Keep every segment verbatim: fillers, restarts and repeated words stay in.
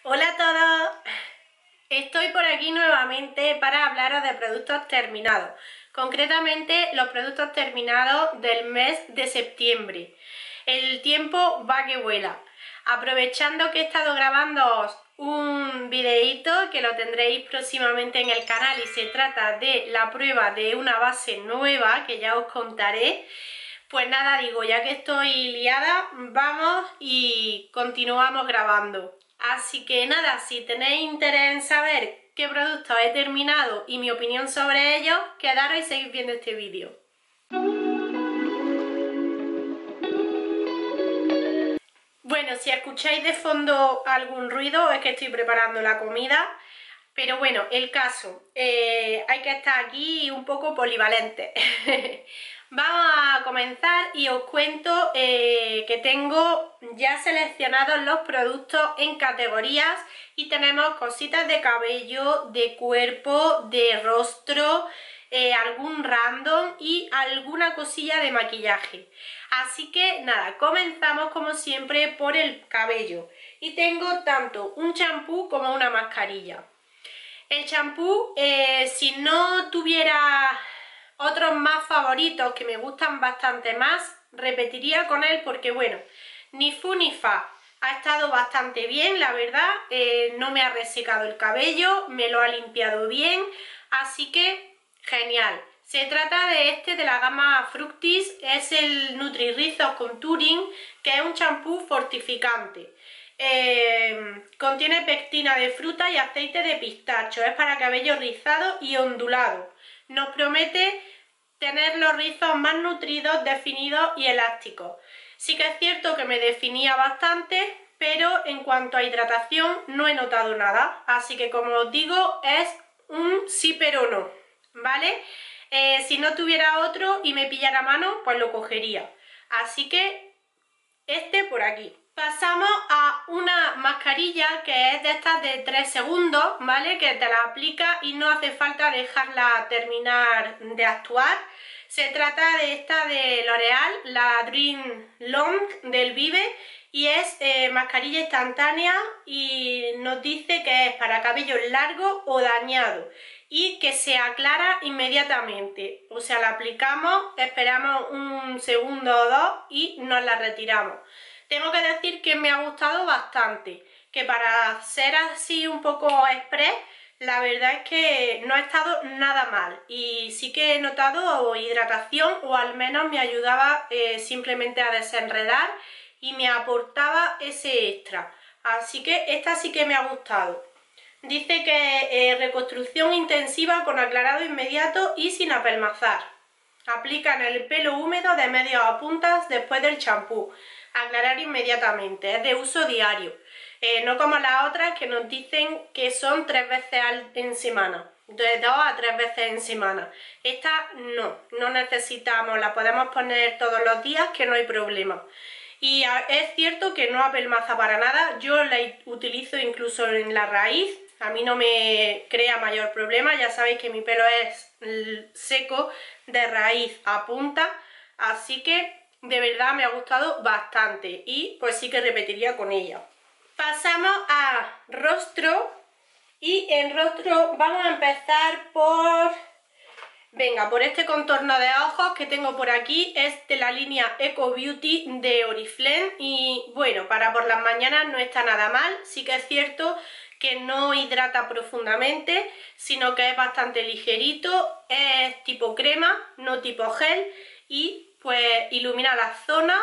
Hola a todos, estoy por aquí nuevamente para hablaros de productos terminados, concretamente los productos terminados del mes de septiembre. El tiempo va que vuela. Aprovechando que he estado grabando un videíto que lo tendréis próximamente en el canal y se trata de la prueba de una base nueva que ya os contaré. Pues nada, digo, ya que estoy liada, vamos y continuamos grabando. Así que nada, si tenéis interés en saber qué productos he terminado y mi opinión sobre ellos, quedaros y seguid viendo este vídeo. Bueno, si escucháis de fondo algún ruido es que estoy preparando la comida. Pero bueno, el caso, eh, hay que estar aquí un poco polivalente. Vamos a comenzar y os cuento eh, que tengo ya seleccionados los productos en categorías y tenemos cositas de cabello, de cuerpo, de rostro, eh, algún random y alguna cosilla de maquillaje. Así que nada, comenzamos como siempre por el cabello. Y tengo tanto un champú como una mascarilla. El champú, eh, si no tuviera otros más favoritos que me gustan bastante más, repetiría con él porque bueno, ni fu ni fa, ha estado bastante bien, la verdad, eh, no me ha resecado el cabello, me lo ha limpiado bien, así que genial. Se trata de este de la gama Fructis, es el Nutri-Rizos Contouring, que es un champú fortificante. Eh, contiene pectina de fruta y aceite de pistacho, es para cabello rizado y ondulado. Nos promete tener los rizos más nutridos, definidos y elásticos. Sí que es cierto que me definía bastante, pero en cuanto a hidratación no he notado nada, así que como os digo es un sí pero no, ¿vale? Eh, si no tuviera otro y me pillara a mano, pues lo cogería, así que este por aquí. Pasamos a una mascarilla que es de estas de tres segundos, ¿vale? Que te la aplica y no hace falta dejarla terminar de actuar. Se trata de esta de L'Oreal, la Dream Long del Vive, y es eh, mascarilla instantánea y nos dice que es para cabello largo o dañado y que se aclara inmediatamente. O sea, la aplicamos, esperamos un segundo o dos y nos la retiramos. Tengo que decir que me ha gustado bastante, que para ser así un poco express, la verdad es que no ha estado nada mal y sí que he notado hidratación o al menos me ayudaba eh, simplemente a desenredar y me aportaba ese extra. Así que esta sí que me ha gustado. Dice que eh, reconstrucción intensiva con aclarado inmediato y sin apelmazar. Aplica en el pelo húmedo de medios a puntas después del champú. Aclarar inmediatamente, es de uso diario, eh, no como las otras que nos dicen que son tres veces en semana, de dos a tres veces en semana. Esta no, no necesitamos, la podemos poner todos los días que no hay problema. Y es cierto que no apelmaza para nada, yo la utilizo incluso en la raíz, a mí no me crea mayor problema, ya sabéis que mi pelo es seco de raíz a punta, así que de verdad me ha gustado bastante y pues sí que repetiría con ella. Pasamos a rostro y en rostro vamos a empezar por... Venga, por este contorno de ojos que tengo por aquí, es de la línea Eco Beauty de Oriflame y bueno, para por las mañanas no está nada mal, sí que es cierto que no hidrata profundamente, sino que es bastante ligerito, es tipo crema, no tipo gel y pues ilumina la zona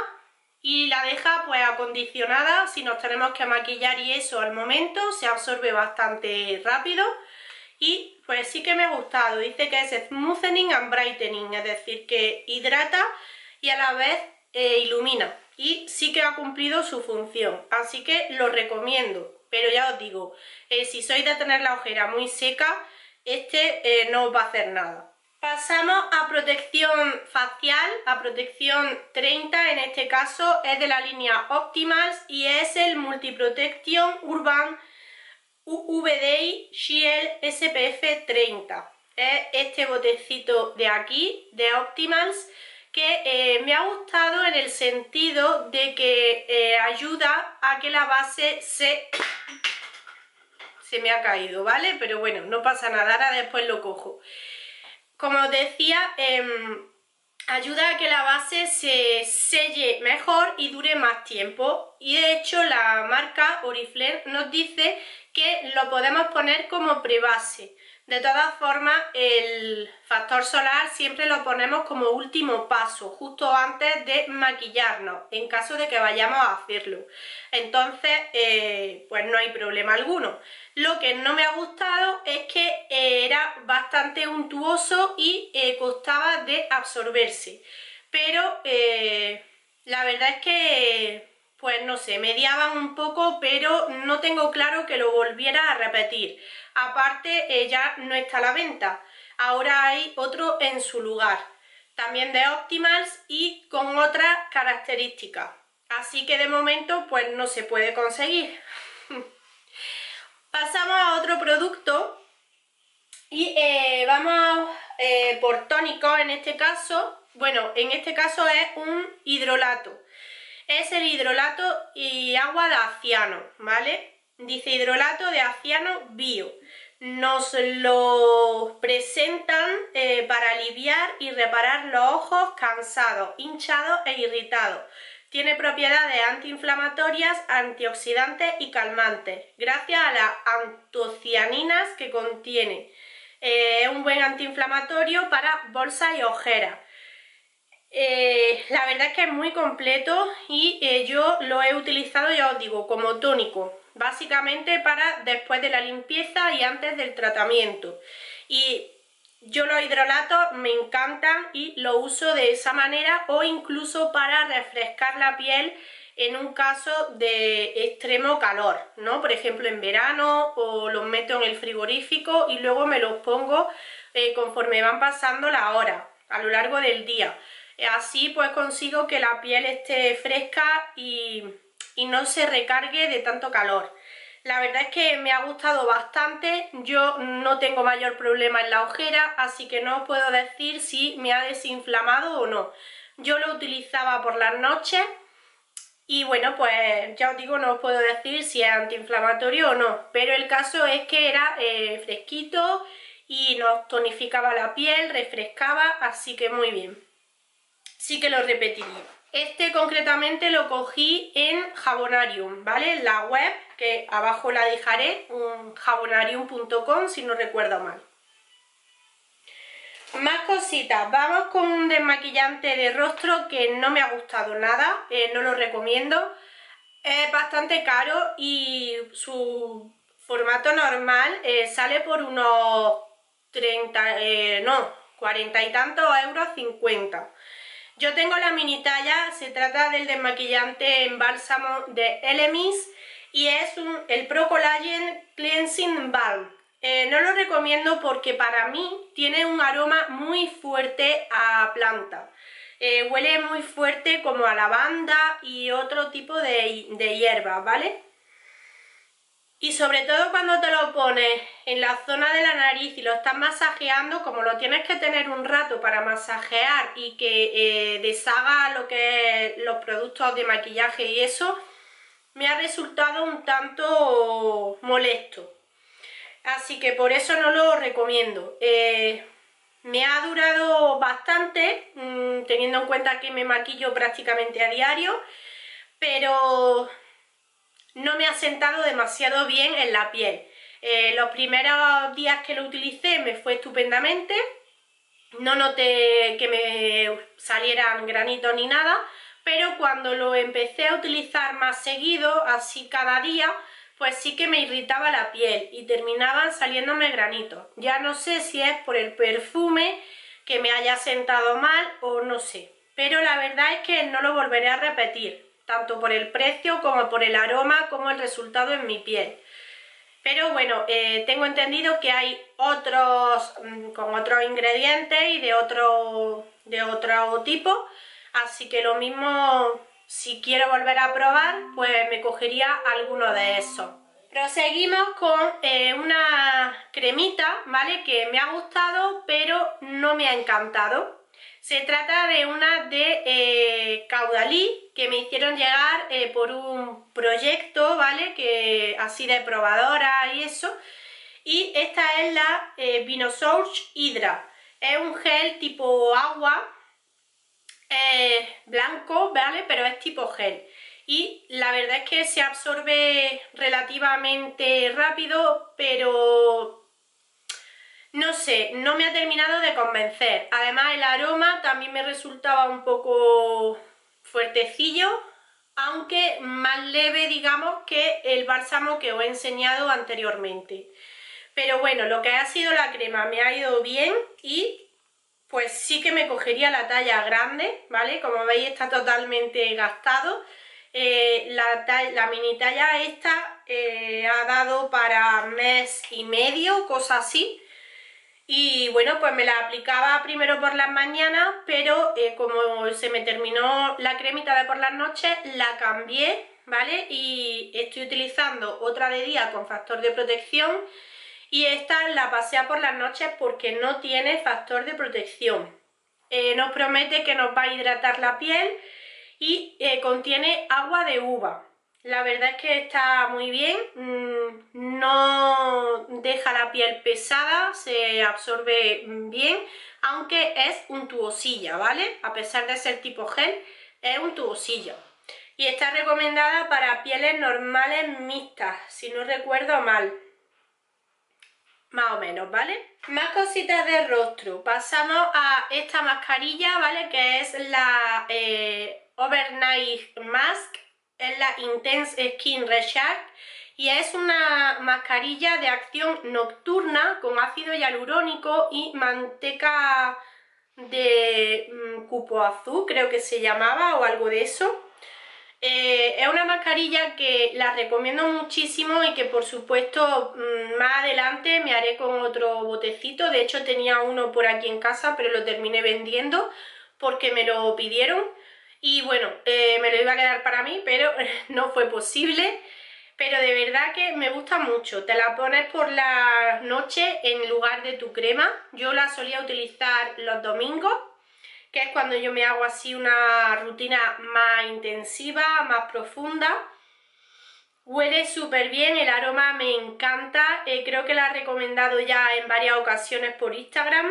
y la deja pues acondicionada. Si nos tenemos que maquillar y eso al momento, se absorbe bastante rápido y pues sí que me ha gustado. Dice que es smoothening and brightening, es decir que hidrata y a la vez eh, ilumina y sí que ha cumplido su función, así que lo recomiendo. Pero ya os digo, eh, si sois de tener la ojera muy seca, este eh, no os va a hacer nada. Pasamos a protección facial, a protección treinta, en este caso es de la línea Optimals y es el Multiprotection Urban U V Day Shield S P F treinta. Es este botecito de aquí, de Optimals, que eh, me ha gustado en el sentido de que eh, ayuda a que la base se se me ha caído, ¿vale? Pero bueno, no pasa nada, ahora después lo cojo. Como os decía, eh, ayuda a que la base se selle mejor y dure más tiempo. Y de hecho la marca Oriflame nos dice que lo podemos poner como prebase. De todas formas, el factor solar siempre lo ponemos como último paso, justo antes de maquillarnos, en caso de que vayamos a hacerlo. Entonces, eh, pues no hay problema alguno. Lo que no me ha gustado es que eh, era bastante untuoso y eh, costaba de absorberse. Pero eh, la verdad es que, pues no sé, mediaban un poco, pero no tengo claro que lo volviera a repetir. Aparte, eh, ya no está a la venta, ahora hay otro en su lugar, también de Optimals y con otras características. Así que de momento pues no se puede conseguir. Pasamos a otro producto y eh, vamos eh, por tónicos en este caso. Bueno, en este caso es un hidrolato. Es el hidrolato y agua de aciano, ¿vale? Dice hidrolato de aciano bio. Nos lo presentan eh, para aliviar y reparar los ojos cansados, hinchados e irritados. Tiene propiedades antiinflamatorias, antioxidantes y calmantes, gracias a las antocianinas que contiene. Eh, es un buen antiinflamatorio para bolsas y ojeras. Eh, la verdad es que es muy completo y eh, yo lo he utilizado, ya os digo, como tónico, básicamente para después de la limpieza y antes del tratamiento. Y yo los hidrolatos me encantan y lo uso de esa manera, o incluso para refrescar la piel en un caso de extremo calor, ¿no? Por ejemplo en verano, o los meto en el frigorífico y luego me los pongo eh, conforme van pasando las horas a lo largo del día. Así pues consigo que la piel esté fresca y, y no se recargue de tanto calor. La verdad es que me ha gustado bastante, yo no tengo mayor problema en la ojera, así que no os puedo decir si me ha desinflamado o no. Yo lo utilizaba por las noches y bueno, pues ya os digo, no os puedo decir si es antiinflamatorio o no, pero el caso es que era eh, fresquito y nos tonificaba la piel, refrescaba, así que muy bien. Sí que lo repetiría. Este concretamente lo cogí en Jabonarium, ¿vale? En la web, que abajo la dejaré, jabonarium punto com si no recuerdo mal. Más cositas, vamos con un desmaquillante de rostro que no me ha gustado nada, eh, no lo recomiendo. Es bastante caro y su formato normal eh, sale por unos treinta, eh, no, cuarenta y tantos euros, cincuenta. Yo tengo la mini talla, se trata del desmaquillante en bálsamo de Elemis y es un, el Pro Collagen Cleansing Balm. Eh, no lo recomiendo porque para mí tiene un aroma muy fuerte a planta. Eh, huele muy fuerte como a lavanda y otro tipo de, de hierbas, ¿vale? Y sobre todo cuando te lo pones en la zona de la nariz y lo estás masajeando, como lo tienes que tener un rato para masajear y que eh, deshaga lo que es los productos de maquillaje y eso, me ha resultado un tanto molesto. Así que por eso no lo recomiendo. Eh, me ha durado bastante, mmm, teniendo en cuenta que me maquillo prácticamente a diario, pero no me ha sentado demasiado bien en la piel. Eh, los primeros días que lo utilicé me fue estupendamente, no noté que me salieran granitos ni nada, pero cuando lo empecé a utilizar más seguido, así cada día, pues sí que me irritaba la piel y terminaban saliéndome granitos. Ya no sé si es por el perfume que me haya sentado mal o no sé, pero la verdad es que no lo volveré a repetir, tanto por el precio como por el aroma como el resultado en mi piel. Pero bueno, eh, tengo entendido que hay otros mmm, con otros ingredientes y de otro, de otro tipo, así que lo mismo, si quiero volver a probar, pues me cogería alguno de esos. Proseguimos con eh, una cremita, ¿vale? Que me ha gustado, pero no me ha encantado. Se trata de una de eh, Caudalie, que me hicieron llegar eh, por un proyecto, ¿vale? Que así de probadora y eso. Y esta es la eh, Vinosource Hydra. Es un gel tipo agua, eh, blanco, ¿vale? Pero es tipo gel. Y la verdad es que se absorbe relativamente rápido, pero no sé, no me ha terminado de convencer. Además el aroma también me resultaba un poco fuertecillo, aunque más leve, digamos, que el bálsamo que os he enseñado anteriormente. Pero bueno, lo que ha sido la crema me ha ido bien y pues sí que me cogería la talla grande, ¿vale? Como veis está totalmente gastado. Eh, la, la mini talla esta eh, ha dado para mes y medio, cosa así. Y bueno, pues me la aplicaba primero por las mañanas, pero eh, como se me terminó la cremita de por las noches, la cambié, ¿vale? Y estoy utilizando otra de día con factor de protección y esta la pasé a por las noches porque no tiene factor de protección. Eh, nos promete que nos va a hidratar la piel y eh, contiene agua de uva. La verdad es que está muy bien, no deja la piel pesada, se absorbe bien, aunque es un tubosilla, ¿vale? A pesar de ser tipo gel, es un tubosilla. Y está recomendada para pieles normales mixtas, si no recuerdo mal. Más o menos, ¿vale? Más cositas de rostro. Pasamos a esta mascarilla, ¿vale? Que es la eh, Overnight Mask. Es la Intense Skin Recharge y es una mascarilla de acción nocturna con ácido hialurónico y manteca de mmm, cupo azul, creo que se llamaba, o algo de eso. Eh, es una mascarilla que la recomiendo muchísimo y que por supuesto mmm, más adelante me haré con otro botecito. De hecho tenía uno por aquí en casa, pero lo terminé vendiendo porque me lo pidieron. Y bueno, eh, me lo iba a quedar para mí, pero no fue posible. Pero de verdad que me gusta mucho. Te la pones por la noche en lugar de tu crema. Yo la solía utilizar los domingos, que es cuando yo me hago así una rutina más intensiva, más profunda. Huele súper bien, el aroma me encanta. Eh, creo que la he recomendado ya en varias ocasiones por Instagram.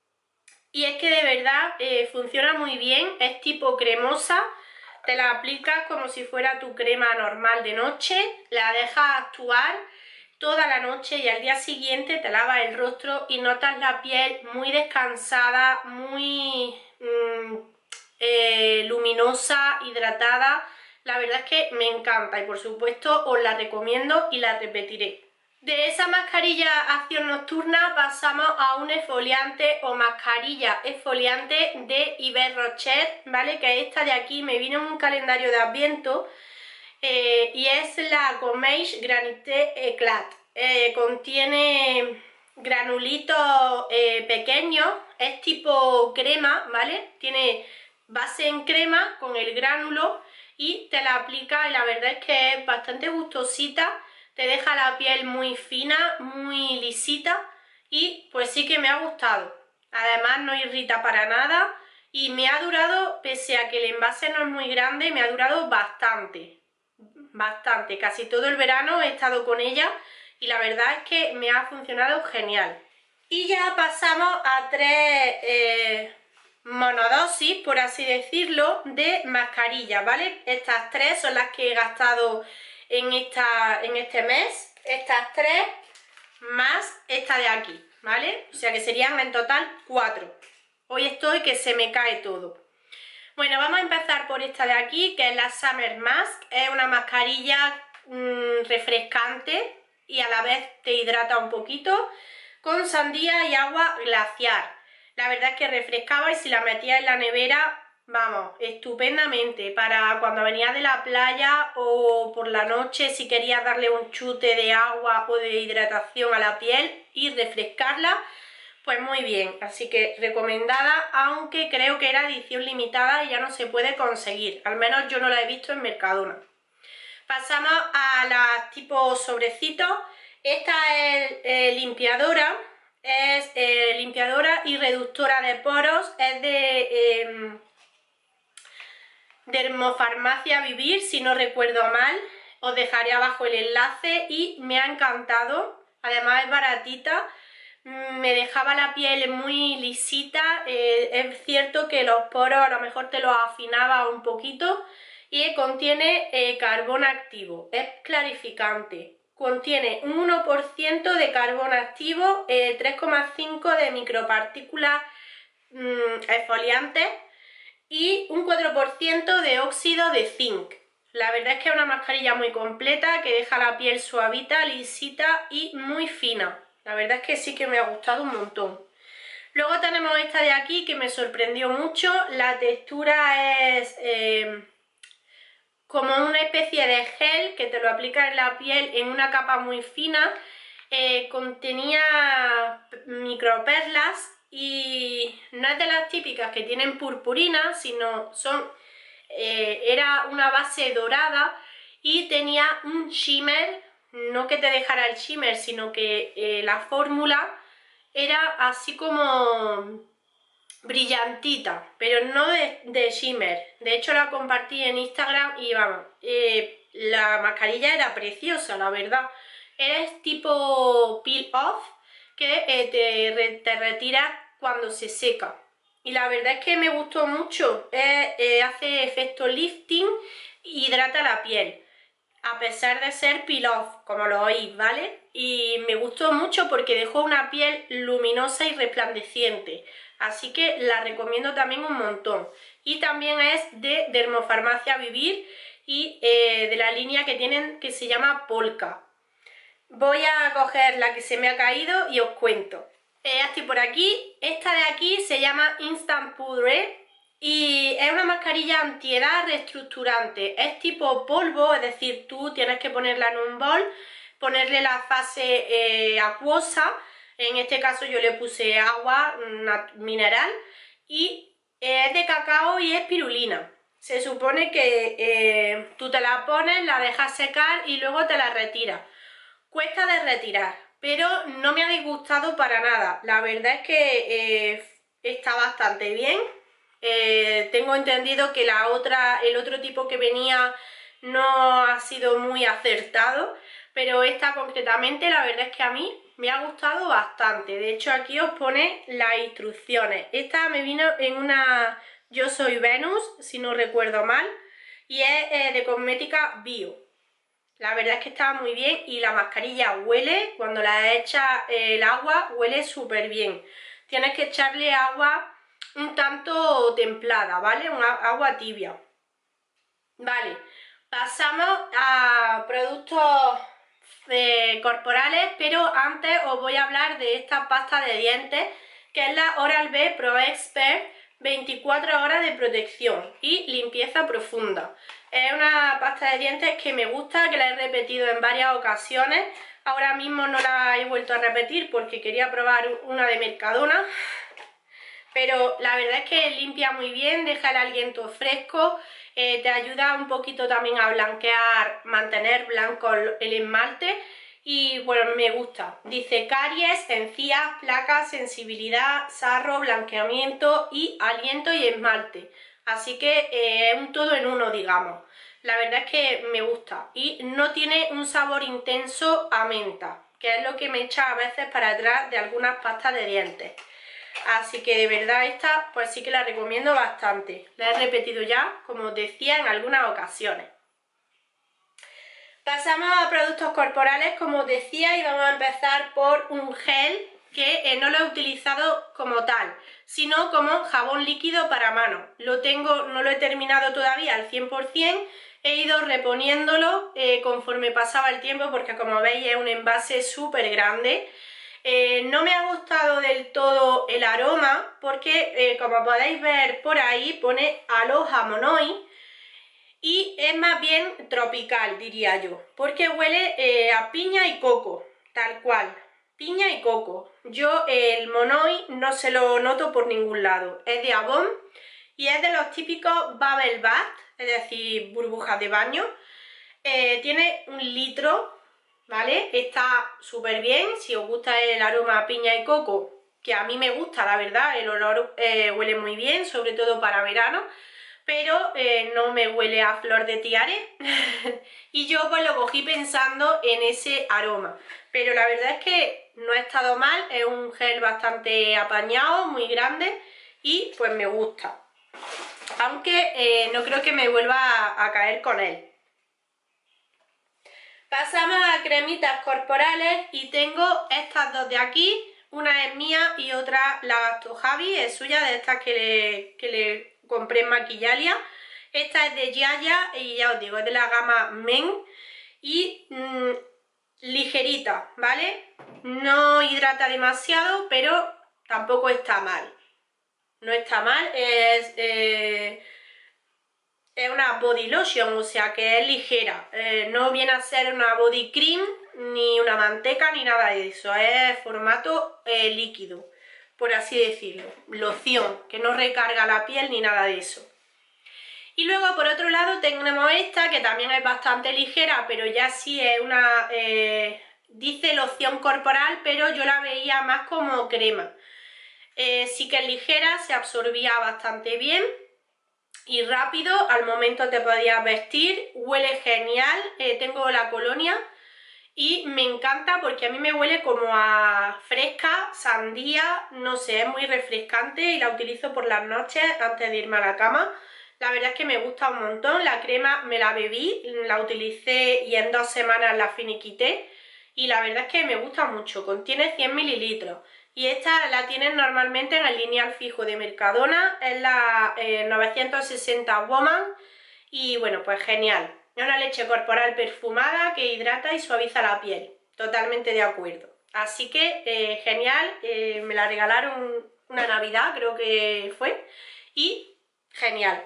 Y es que de verdad eh, funciona muy bien, es tipo cremosa, te la aplicas como si fuera tu crema normal de noche, la dejas actuar toda la noche y al día siguiente te lavas el rostro y notas la piel muy descansada, muy mmm, eh, luminosa, hidratada. La verdad es que me encanta y por supuesto os la recomiendo y la repetiré. De esa mascarilla acción nocturna pasamos a un exfoliante o mascarilla exfoliante de Yves Rocher, ¿vale? Que esta de aquí me vino en un calendario de Adviento eh, y es la Gommage Granité Eclat. Eh, contiene granulitos eh, pequeños, es tipo crema, ¿vale? Tiene base en crema con el gránulo y te la aplica y la verdad es que es bastante gustosita. Te deja la piel muy fina, muy lisita y pues sí que me ha gustado. Además no irrita para nada y me ha durado, pese a que el envase no es muy grande, me ha durado bastante. Bastante, casi todo el verano he estado con ella y la verdad es que me ha funcionado genial. Y ya pasamos a tres eh, monodosis, por así decirlo, de mascarillas, ¿vale? Estas tres son las que he gastado en, esta, en este mes, estas tres más esta de aquí, ¿vale? O sea que serían en total cuatro. Hoy estoy que se me cae todo. Bueno, vamos a empezar por esta de aquí, que es la Summer Mask. Es una mascarilla mmm, refrescante y a la vez te hidrata un poquito, con sandía y agua glaciar. La verdad es que refrescaba y si la metía en la nevera, vamos, estupendamente para cuando venías de la playa o por la noche si querías darle un chute de agua o de hidratación a la piel y refrescarla, pues muy bien. Así que recomendada, aunque creo que era edición limitada y ya no se puede conseguir, al menos yo no la he visto en Mercadona. Pasamos a las tipo sobrecitos. Esta es eh, limpiadora, es eh, limpiadora y reductora de poros, es de... Eh, Dermofarmacia Vivir, si no recuerdo mal. Os dejaré abajo el enlace y me ha encantado. Además es baratita. Me dejaba la piel muy lisita. Eh, es cierto que los poros a lo mejor te los afinaba un poquito. Y contiene eh, carbón activo. Es clarificante. Contiene un uno por ciento de carbón activo, eh, tres coma cinco de micropartículas mmm, exfoliantes y un cuatro por ciento de óxido de zinc. La verdad es que es una mascarilla muy completa que deja la piel suavita, lisita y muy fina. La verdad es que sí que me ha gustado un montón. Luego tenemos esta de aquí que me sorprendió mucho. La textura es eh, como una especie de gel que te lo aplicas en la piel en una capa muy fina. Eh, contenía microperlas y no es de las típicas que tienen purpurina, sino son eh, era una base dorada y tenía un shimmer, no que te dejara el shimmer, sino que eh, la fórmula era así como brillantita, pero no de, de shimmer. De hecho la compartí en Instagram y vamos, eh, la mascarilla era preciosa, la verdad. Es tipo peel off que eh, te, te retira cuando se seca. Y la verdad es que me gustó mucho. Eh, eh, hace efecto lifting y hidrata la piel. A pesar de ser peel off, como lo oís, ¿vale? Y me gustó mucho porque dejó una piel luminosa y resplandeciente. Así que la recomiendo también un montón. Y también es de Dermofarmacia Vivir y eh, de la línea que tienen que se llama Polka. Voy a coger la que se me ha caído y os cuento. Eh, estoy por aquí. Esta de aquí se llama Instant Pudre y es una mascarilla antiedad reestructurante. Es tipo polvo, es decir, tú tienes que ponerla en un bol, ponerle la fase eh, acuosa. En este caso yo le puse agua una, mineral y es de cacao y es pirulina. Se supone que eh, tú te la pones, la dejas secar y luego te la retiras. Cuesta de retirar, pero no me ha disgustado para nada. La verdad es que eh, está bastante bien. Eh, tengo entendido que la otra, el otro tipo que venía no ha sido muy acertado, pero esta concretamente la verdad es que a mí me ha gustado bastante. De hecho aquí os pone las instrucciones. Esta me vino en una Yo Soy Venus, si no recuerdo mal, y es eh, de cosmética bio. La verdad es que está muy bien y la mascarilla huele, cuando la echa el agua, huele súper bien. Tienes que echarle agua un tanto templada, ¿vale? Una agua tibia. Vale, pasamos a productos eh, corporales, pero antes os voy a hablar de esta pasta de dientes, que es la Oral-B Pro Expert veinticuatro horas de protección y limpieza profunda. Es una pasta de dientes que me gusta, que la he repetido en varias ocasiones. Ahora mismo no la he vuelto a repetir porque quería probar una de Mercadona. Pero la verdad es que limpia muy bien, deja el aliento fresco, eh, te ayuda un poquito también a blanquear, mantener blanco el esmalte. Y bueno, me gusta. Dice caries, encías, placas, sensibilidad, sarro, blanqueamiento y aliento y esmalte. Así que es eh, un todo en uno, digamos. La verdad es que me gusta. Y no tiene un sabor intenso a menta, que es lo que me echa a veces para atrás de algunas pastas de dientes. Así que de verdad esta pues sí que la recomiendo bastante. La he repetido ya, como os decía, en algunas ocasiones. Pasamos a productos corporales, como os decía, y vamos a empezar por un gel que eh, no lo he utilizado como tal, sino como jabón líquido para mano. Lo tengo, no lo he terminado todavía al cien por cien, he ido reponiéndolo eh, conforme pasaba el tiempo porque como veis es un envase súper grande. Eh, no me ha gustado del todo el aroma porque eh, como podéis ver por ahí pone Aloha Monoi y es más bien tropical, diría yo, porque huele eh, a piña y coco, tal cual, piña y coco. Yo eh, el Monoi no se lo noto por ningún lado, es de Avon y es de los típicos Bubble Bath, es decir, burbujas de baño. Eh, tiene un litro, ¿vale? Está súper bien, si os gusta el aroma a piña y coco, que a mí me gusta, la verdad, el olor eh, huele muy bien, sobre todo para verano. pero eh, no me huele a flor de tiare y yo pues lo cogí pensando en ese aroma, pero la verdad es que no ha estado mal, es un gel bastante apañado, muy grande y pues me gusta, aunque eh, no creo que me vuelva a, a caer con él. Pasamos a cremitas corporales y tengo estas dos de aquí, una es mía y otra la gastó Javi, es suya, de estas que le, que le compré en Maquillalia. Esta es de Yaya y ya os digo, es de la gama Men y mmm, ligerita, ¿vale? No hidrata demasiado, pero tampoco está mal. No está mal, es... Eh, es una body lotion, o sea que es ligera, eh, no viene a ser una body cream, ni una manteca, ni nada de eso, es formato eh, líquido, por así decirlo, loción, que no recarga la piel ni nada de eso. Y luego por otro lado tenemos esta, que también es bastante ligera, pero ya sí es una, eh, dice loción corporal, pero yo la veía más como crema. Eh, sí que es ligera, se absorbía bastante bien y rápido, al momento te podías vestir, huele genial, eh, tengo la colonia y me encanta porque a mí me huele como a fresca, sandía, no sé, es muy refrescante y la utilizo por las noches antes de irme a la cama. La verdad es que me gusta un montón, la crema me la bebí, la utilicé y en dos semanas la finiquité y la verdad es que me gusta mucho, contiene cien mililitros. Y esta la tienen normalmente en el lineal fijo de Mercadona, es la eh, novecientos sesenta Woman y bueno, pues genial. Es una leche corporal perfumada que hidrata y suaviza la piel, totalmente de acuerdo. Así que eh, genial, eh, me la regalaron una Navidad creo que fue y genial.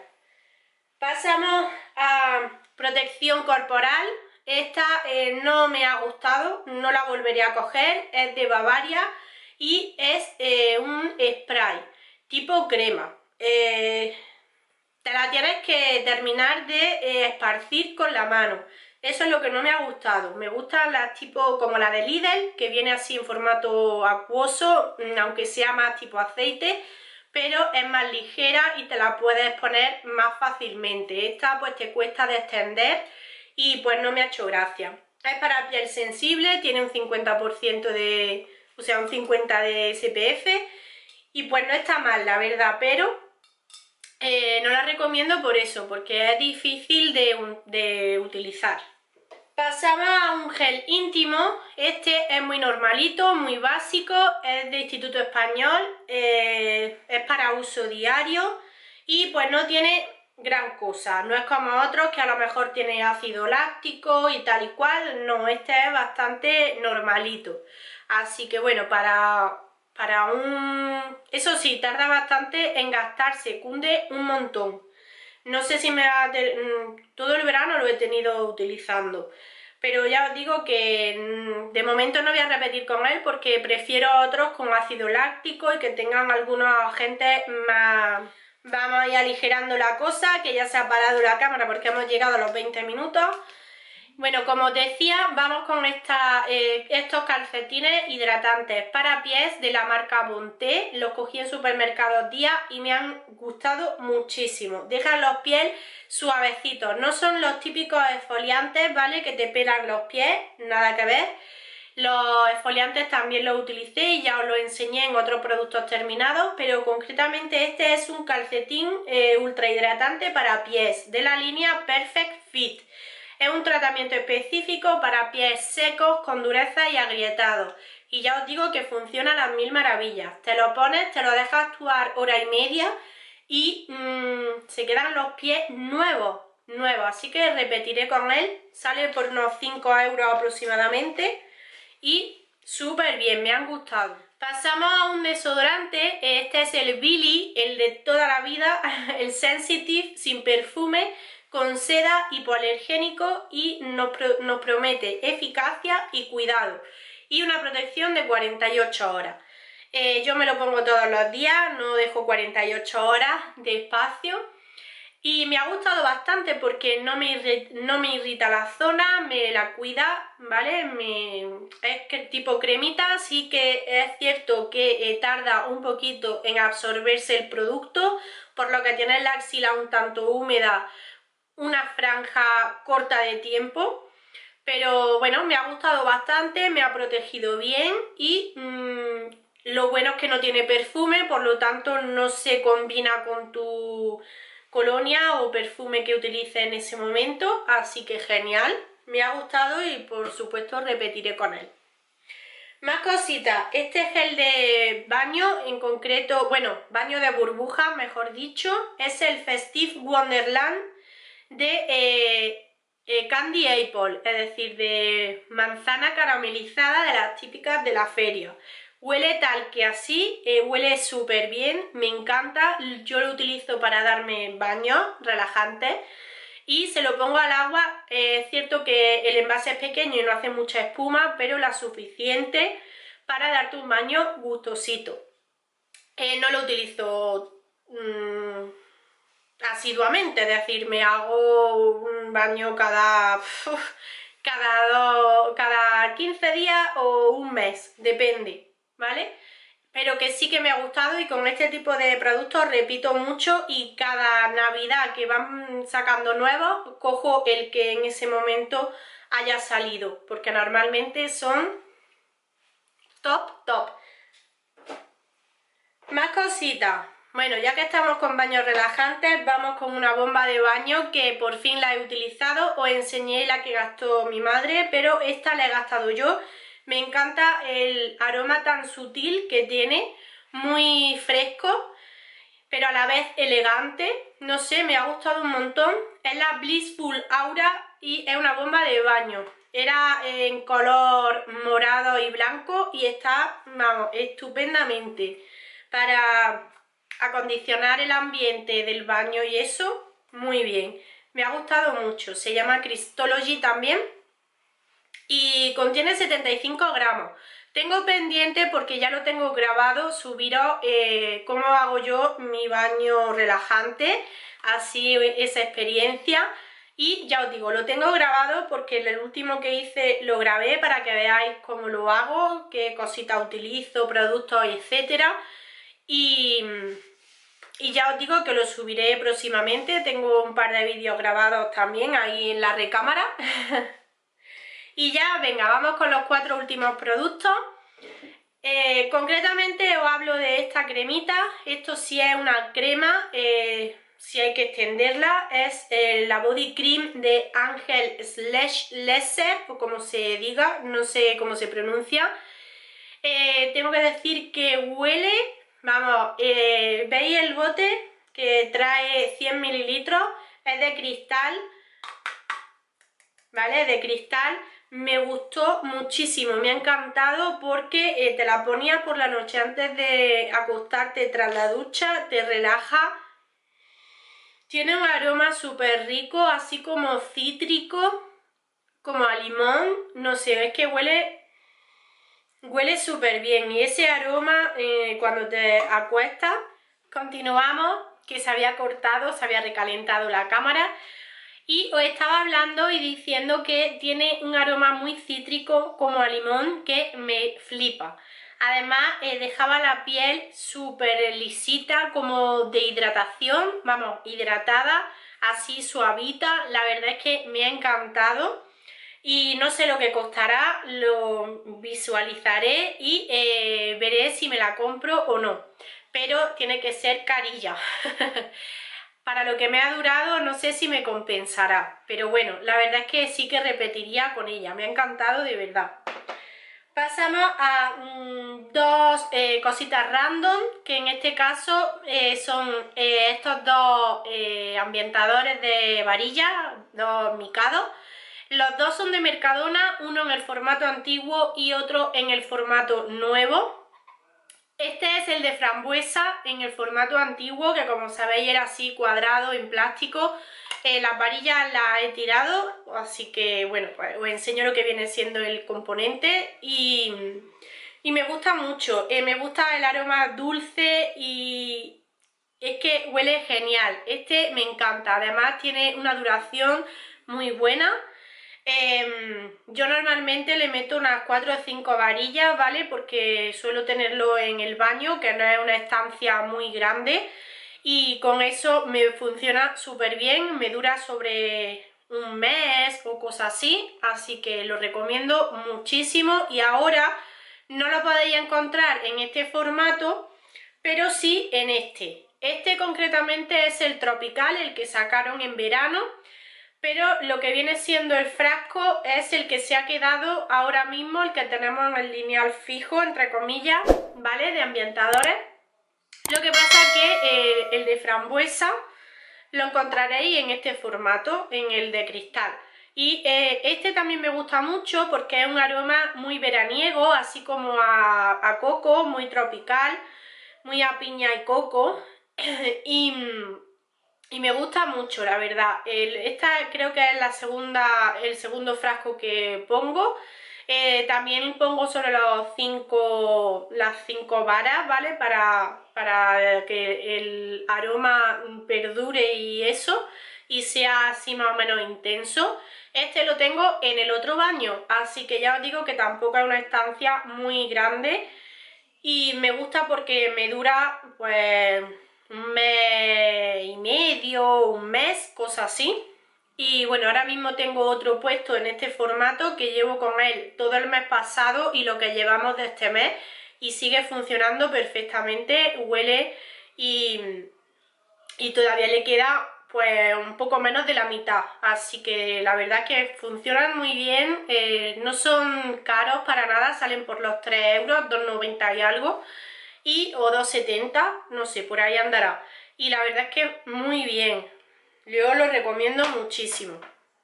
Pasamos a protección corporal. Esta eh, no me ha gustado, no la volveré a coger, es de Bavaria y es eh, un spray tipo crema. Eh, te la tienes que terminar de eh, esparcir con la mano. Eso es lo que no me ha gustado. Me gustan las tipo como la de Lidl, que viene así en formato acuoso, aunque sea más tipo aceite, pero es más ligera y te la puedes poner más fácilmente. Esta pues te cuesta de extender y pues no me ha hecho gracia. Es para piel sensible, tiene un cincuenta por ciento de... o sea, un cincuenta de S P F y pues no está mal, la verdad, pero eh, no la recomiendo por eso, porque es difícil de, de utilizar. Pasamos a un gel íntimo. Este es muy normalito, muy básico, es de Instituto Español, eh, es para uso diario y pues no tiene gran cosa, no es como otros que a lo mejor tiene ácido láctico y tal y cual, no, este es bastante normalito. Así que bueno, para, para un... eso sí, tarda bastante en gastarse, cunde un montón. No sé si me va a... todo el verano lo he tenido utilizando. Pero ya os digo que de momento no voy a repetir con él porque prefiero otros con ácido láctico y que tengan algunos agentes más... Vamos a ir aligerando la cosa, que ya se ha parado la cámara porque hemos llegado a los veinte minutos. Bueno, como os decía, vamos con esta, eh, estos calcetines hidratantes para pies de la marca Bonté. Los cogí en supermercados Día y me han gustado muchísimo. Dejan los pies suavecitos, no son los típicos exfoliantes, ¿vale? Que te pelan los pies, nada que ver. Los exfoliantes también los utilicé y ya os los enseñé en otros productos terminados, pero concretamente este es un calcetín eh, ultra hidratante para pies de la línea Perfect Fit. Es un tratamiento específico para pies secos, con dureza y agrietados. Y ya os digo que funciona a las mil maravillas. Te lo pones, te lo dejas actuar hora y media y mmm, se quedan los pies nuevos, nuevos. Así que repetiré con él. Sale por unos cinco euros aproximadamente y súper bien, me han gustado. Pasamos a un desodorante. Este es el Billy, el de toda la vida, el Sensitive sin perfume, con seda, hipoalergénico y nos, pro, nos promete eficacia y cuidado y una protección de cuarenta y ocho horas. Eh, yo me lo pongo todos los días, no dejo cuarenta y ocho horas de espacio Y me ha gustado bastante porque no me, irri- no me irrita la zona, me la cuida, ¿vale? Me, es que tipo cremita, sí que es cierto que eh, tarda un poquito en absorberse el producto, por lo que tiene la axila un tanto húmeda, una franja corta de tiempo, pero bueno, me ha gustado bastante, me ha protegido bien y mmm, lo bueno es que no tiene perfume, por lo tanto no se combina con tu colonia o perfume que utilice en ese momento, así que genial, me ha gustado y por supuesto repetiré con él. Más cositas, este gel de baño, en concreto, bueno, baño de burbuja, mejor dicho, es el Festive Wonderland de eh, eh, Candy Apple, es decir, de manzana caramelizada, de las típicas de la feria. Huele tal que así, eh, huele súper bien, me encanta, yo lo utilizo para darme baños relajantes y se lo pongo al agua. Eh, es cierto que el envase es pequeño y no hace mucha espuma, pero la suficiente para darte un baño gustosito. Eh, no lo utilizo mmm, asiduamente, es decir, me hago un baño cada, cada, dos, cada quince días o un mes, depende, ¿vale? Pero que sí que me ha gustado y con este tipo de productos repito mucho y cada Navidad que van sacando nuevos, cojo el que en ese momento haya salido, porque normalmente son top, top. Más cositas. Bueno, ya que estamos con baños relajantes, vamos con una bomba de baño que por fin la he utilizado. Os enseñé la que gastó mi madre, pero esta la he gastado yo. Me encanta el aroma tan sutil que tiene, muy fresco, pero a la vez elegante. No sé, me ha gustado un montón. Es la Blissful Aura y es una bomba de baño. Era en color morado y blanco y está, vamos, estupendamente para acondicionar el ambiente del baño y eso, muy bien. Me ha gustado mucho. Se llama Crystology también y contiene setenta y cinco gramos. Tengo pendiente, porque ya lo tengo grabado, subiros eh, cómo hago yo mi baño relajante, así esa experiencia. Y ya os digo, lo tengo grabado porque el último que hice lo grabé para que veáis cómo lo hago, qué cositas utilizo, productos, etcétera. Y, y ya os digo que lo subiré próximamente. Tengo un par de vídeos grabados también ahí en la recámara. Y ya, venga, vamos con los cuatro últimos productos. Eh, concretamente os hablo de esta cremita. Esto sí es una crema, eh, si hay que extenderla. Es eh, la body cream de Angel Slash Lesser, o como se diga, no sé cómo se pronuncia. Eh, tengo que decir que huele, vamos, eh, ¿veis el bote que trae cien mililitros? Es de cristal, ¿vale? De cristal. Me gustó muchísimo, me ha encantado porque eh, te la ponías por la noche antes de acostarte tras la ducha, te relaja. Tiene un aroma súper rico, así como cítrico, como a limón, no sé, es que huele, huele súper bien. Y ese aroma eh, cuando te acuestas, continuamos, que se había cortado, se había recalentado la cámara. Y os estaba hablando y diciendo que tiene un aroma muy cítrico como a limón que me flipa. Además eh, dejaba la piel súper lisita, como de hidratación, vamos, hidratada, así suavita. La verdad es que me ha encantado y no sé lo que costará, lo visualizaré y eh, veré si me la compro o no. Pero tiene que ser carilla. Para lo que me ha durado no sé si me compensará, pero bueno, la verdad es que sí que repetiría con ella, me ha encantado de verdad. Pasamos a mmm, dos eh, cositas random, que en este caso eh, son eh, estos dos eh, ambientadores de varilla, dos micados. Los dos son de Mercadona, uno en el formato antiguo y otro en el formato nuevo. Este es el de frambuesa en el formato antiguo, que como sabéis era así cuadrado en plástico. Eh, las varillas las he tirado, así que bueno, pues os enseño lo que viene siendo el componente y, y me gusta mucho. Eh, me gusta el aroma dulce y, Es que huele genial, este me encanta, además tiene una duración muy buena. Eh, yo normalmente le meto unas cuatro o cinco varillas, ¿vale? Porque suelo tenerlo en el baño, que no es una estancia muy grande, y con eso me funciona súper bien, me dura sobre un mes o cosas así, así que lo recomiendo muchísimo. Y ahora no lo podéis encontrar en este formato, pero sí en este. Este concretamente es el tropical, el que sacaron en verano, pero lo que viene siendo el frasco es el que se ha quedado ahora mismo, el que tenemos en el lineal fijo, entre comillas, ¿vale? De ambientadores. Lo que pasa es que eh, el de frambuesa lo encontraréis en este formato, en el de cristal. Y eh, este también me gusta mucho porque es un aroma muy veraniego, así como a, a coco, muy tropical, muy a piña y coco. y, y me gusta mucho, la verdad. El, esta creo que es la segunda, el segundo frasco que pongo. Eh, también pongo solo los cinco, las cinco varas, ¿vale? Para, para que el aroma perdure y eso, y sea así más o menos intenso. Este lo tengo en el otro baño, así que ya os digo que tampoco es una estancia muy grande y me gusta porque me dura pues un mes y medio, un mes, cosas así. Y bueno, ahora mismo tengo otro puesto en este formato que llevo con él todo el mes pasado y lo que llevamos de este mes, y sigue funcionando perfectamente, huele y, y todavía le queda pues un poco menos de la mitad, así que la verdad es que funcionan muy bien. Eh, no son caros para nada, salen por los tres euros, dos noventa y algo, y, o dos setenta, no sé, por ahí andará, y la verdad es que muy bien. Yo lo recomiendo muchísimo.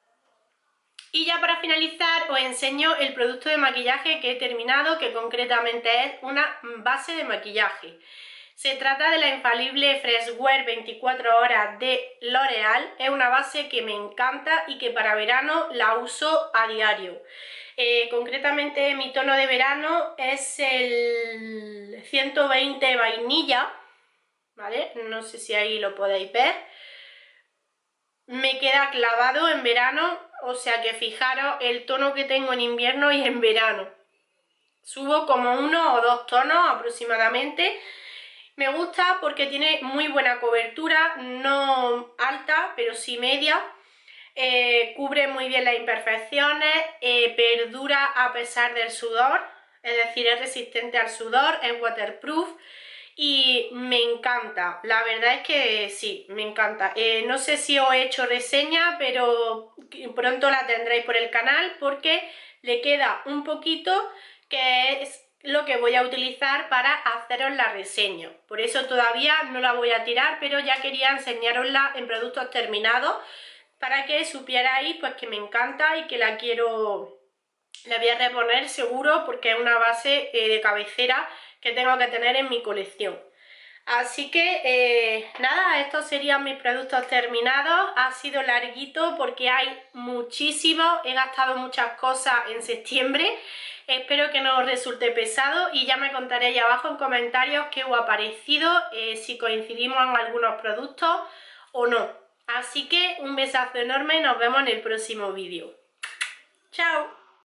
Y ya para finalizar os enseño el producto de maquillaje que he terminado, que concretamente es una base de maquillaje. Se trata de la infalible Fresh Wear veinticuatro horas de L'Oreal. Es una base que me encanta y que para verano la uso a diario. Eh, concretamente mi tono de verano es el ciento veinte vainilla, ¿vale? No sé si ahí lo podéis ver. Me queda clavado en verano, o sea que fijaros el tono que tengo en invierno y en verano. Subo como uno o dos tonos aproximadamente. Me gusta porque tiene muy buena cobertura, no alta, pero sí media. Eh, cubre muy bien las imperfecciones, eh, perdura a pesar del sudor, es decir, es resistente al sudor, es waterproof. Y me encanta, la verdad es que sí, me encanta. Eh, no sé si os he hecho reseña, pero pronto la tendréis por el canal porque le queda un poquito, que es lo que voy a utilizar para haceros la reseña. Por eso todavía no la voy a tirar, pero ya quería enseñarosla en productos terminados para que supierais pues que me encanta y que la quiero, la voy a reponer seguro porque es una base eh, de cabecera que tengo que tener en mi colección. Así que eh, nada, estos serían mis productos terminados. Ha sido larguito porque hay muchísimos, he gastado muchas cosas en septiembre. Espero que no os resulte pesado y ya me contaréis abajo en comentarios qué os ha parecido, eh, si coincidimos en algunos productos o no. Así que un besazo enorme y nos vemos en el próximo vídeo. ¡Chao!